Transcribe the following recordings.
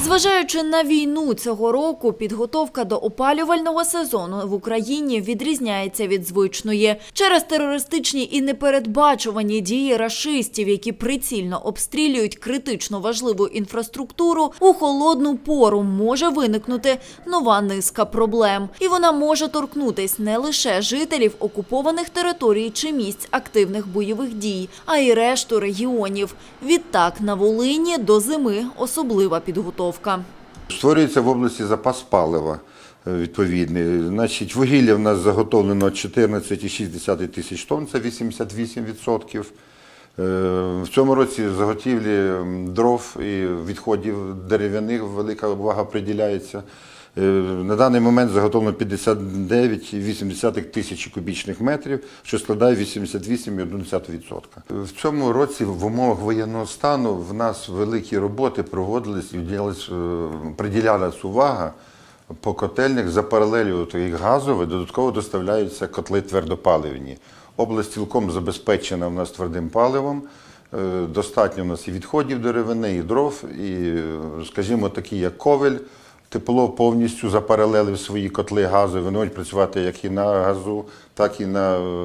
Зважаючи на війну цього року, підготовка до опалювального сезону в Україні відрізняється від звичної. Через терористичні і непередбачувані дії рашистів, які прицільно обстрілюють критично важливу інфраструктуру, у холодну пору може виникнути нова низка проблем. І вона може торкнутись не лише жителів окупованих територій чи місць активних бойових дій, а й решту регіонів. Відтак на Волині до зими особлива підготовка. Створюється в області запас палива відповідний. Значить, вугілля в нас заготовлено 14,6 тисяч тонн, це 88%. В цьому році заготівлі дров і відходів дерев'яних велика увага приділяється. На даний момент заготовлено 59,8 тисячі кубічних метрів, що складає 88,1%. В цьому році в умовах воєнного стану в нас великі роботи проводились і приділялась увага по котельних за паралелью газових, додатково доставляються котли твердопаливні. Область цілком забезпечена в нас твердим паливом. Достатньо в нас і відходів деревини, і дров, і, скажімо, такі як Ковель. Тепло повністю запаралелив свої котли газові, вони можуть працювати як і на газу, так і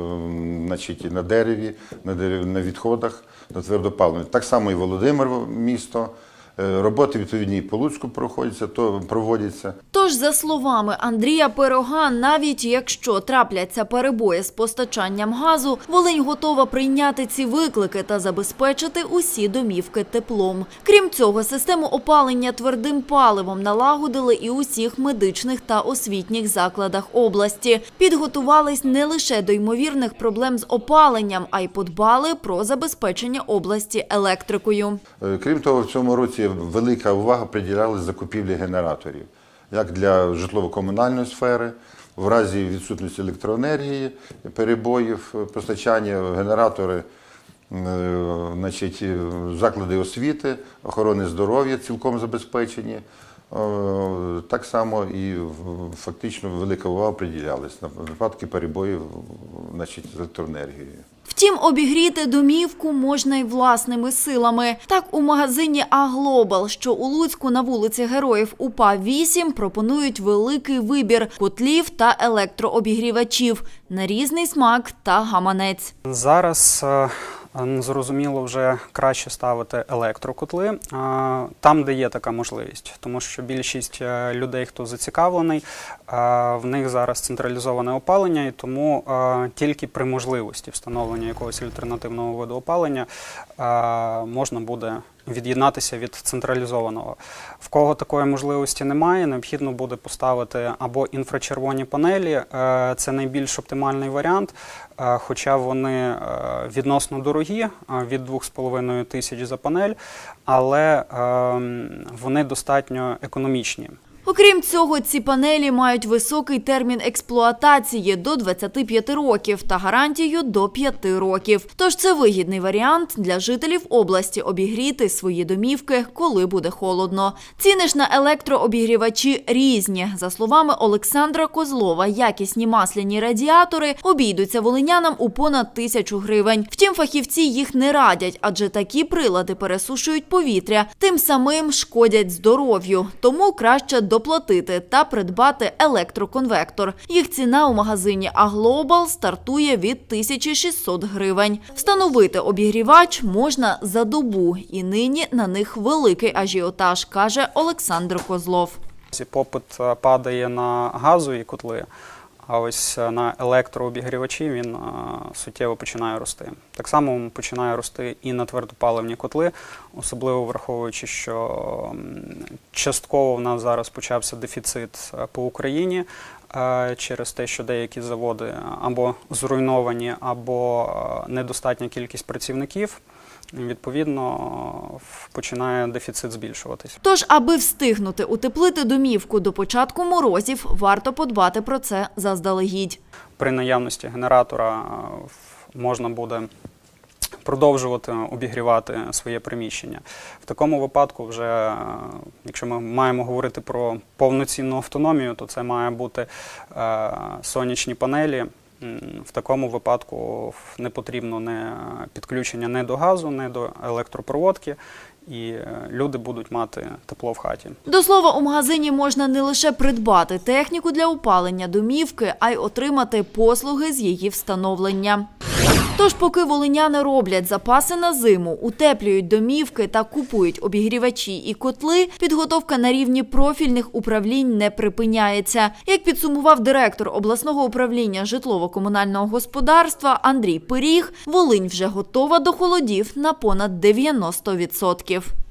на дереві, на відходах, на твердопаливні. Так само і Володимир місто. Роботи відповідні і по Луцьку проводяться. Тож, за словами Андрія Пирога, навіть якщо трапляться перебої з постачанням газу, Волинь готова прийняти ці виклики та забезпечити усі домівки теплом. Крім цього, систему опалення твердим паливом налагодили і у усіх медичних та освітніх закладах області. Підготувались не лише до ймовірних проблем з опаленням, а й подбали про забезпечення області електрикою. Крім того, в цьому році велика увага приділялась закупівлі генераторів, як для житлово-комунальної сфери, в разі відсутності електроенергії, перебоїв, постачання генератори, заклади освіти, охорони здоров'я цілком забезпечені. Так само і фактично велика увага приділялась на випадки перебоїв з електроенергією. Втім, обігріти домівку можна й власними силами. Так, у магазині «А-Глобал», що у Луцьку на вулиці Героїв УПА 8, пропонують великий вибір котлів та електрообігрівачів на різний смак та гаманець. Зараз зрозуміло вже краще ставити електрокотли там, де є така можливість. Тому що більшість людей, хто зацікавлений, в них зараз централізоване опалення, і тому тільки при можливості встановлення якогось альтернативного виду опалення можна буде від'єднатися від централізованого. В кого такої можливості немає, необхідно буде поставити або інфрачервоні панелі, це найбільш оптимальний варіант, хоча вони відносно дорогі, від 2,5 тисяч за панель, але вони достатньо економічні. Окрім цього, ці панелі мають високий термін експлуатації – до 25 років та гарантію – до 5 років. Тож це вигідний варіант для жителів області обігріти свої домівки, коли буде холодно. Ціни ж на електрообігрівачі різні. За словами Олександра Козлова, якісні масляні радіатори обійдуться волинянам у понад 1000 гривень. Втім, фахівці їх не радять, адже такі прилади пересушують повітря, тим самим шкодять здоров'ю. Тому краще доплатити та придбати електроконвектор. Їх ціна у магазині «А-Глобал» стартує від 1600 гривень. Встановити обігрівач можна за добу, і нині на них великий ажіотаж, каже Олександр Козлов. Попит падає на газові котли, а ось на електрообігрівачі він суттєво починає рости. Так само починає рости і на твердопаливні котли, особливо враховуючи, що частково в нас зараз почався дефіцит по Україні через те, що деякі заводи або зруйновані, або недостатня кількість працівників. Відповідно, починає дефіцит збільшуватись. Тож, аби встигнути утеплити домівку до початку морозів, варто подбати про це заздалегідь. При наявності генератора можна буде продовжувати обігрівати своє приміщення. В такому випадку вже, якщо ми маємо говорити про повноцінну автономію, то це має бути сонячні панелі, В такому випадку не потрібно підключення не до газу, не до електропроводки, і люди будуть мати тепло в хаті. До слова, у магазині можна не лише придбати техніку для опалення домівки, а й отримати послуги з її встановлення. Тож, поки волиняни роблять запаси на зиму, утеплюють домівки та купують обігрівачі і котли, підготовка на рівні профільних управлінь не припиняється. Як підсумував директор обласного управління житлово-комунального господарства Андрій Пиріг, Волинь вже готова до холодів на понад 90%.